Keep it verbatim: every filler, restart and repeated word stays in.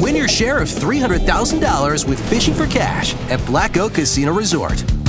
Win your share of three hundred thousand dollars with Fishing for Cash at Black Oak Casino Resort.